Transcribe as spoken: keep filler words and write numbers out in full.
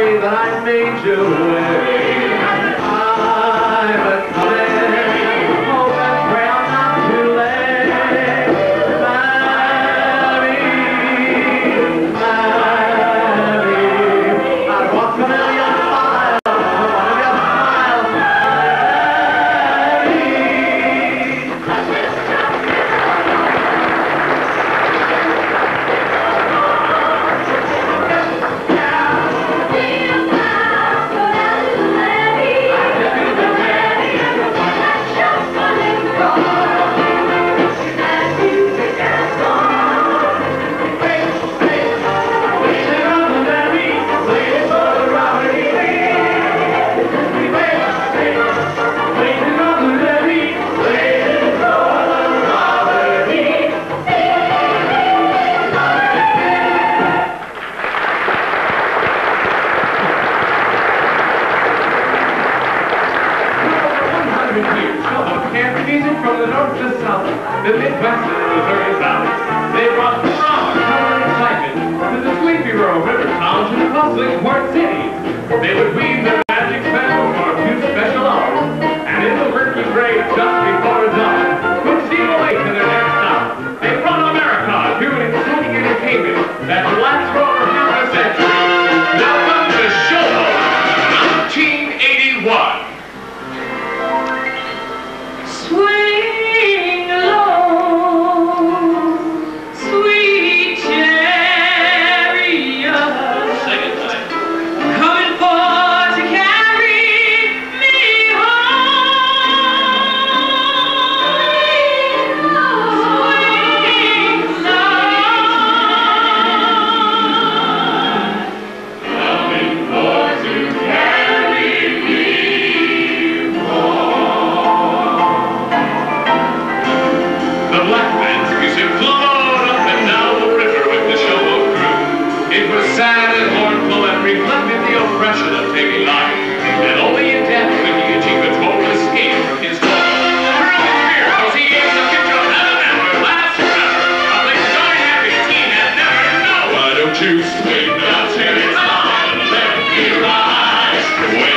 way that I made you wait. I'm a coming, hope and pray I'm not too late. Mary, Mary, I'd walk a million miles for one of your smiles, Mary. From the north to south, the Midwest and the Missouri Valley, they brought drama, color, and excitement to the sleepy rural river towns and bustling port cities. They would weave their magic spell for a few special hours, and in the murky gray just before dawn, would steam away to their next stop. They brought America to an exciting entertainment that will last for over half a century. Welcome to Showboat, nineteen eighty-one. Swing low, sweet chariot, coming for to carry me home. Swing low, coming for to carry me The black man's music flowed up and down the river with the Showboat crew. It was sad and mournful and reflected the oppression of daily life. And only in death could he achieve a total escape from his home. Through his fear, because he aims a picture of heaven and will last forever. A place joy happy teen had never known. Why don't you swing now till it's on? Let me rise.